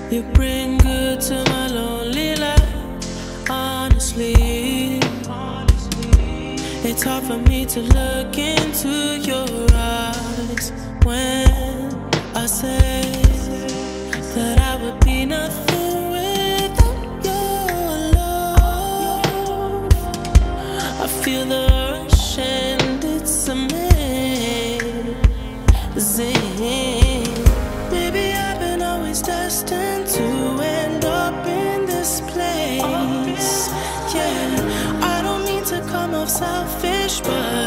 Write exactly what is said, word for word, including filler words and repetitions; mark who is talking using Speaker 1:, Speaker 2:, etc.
Speaker 1: You bring good to my lonely life, honestly. It's hard for me to look into your eyes when I say that I would be nothing without your love. I feel the rush and it's amazing. Maybe I've been always destined to end up in this place. Yeah, I don't mean to come off selfish, but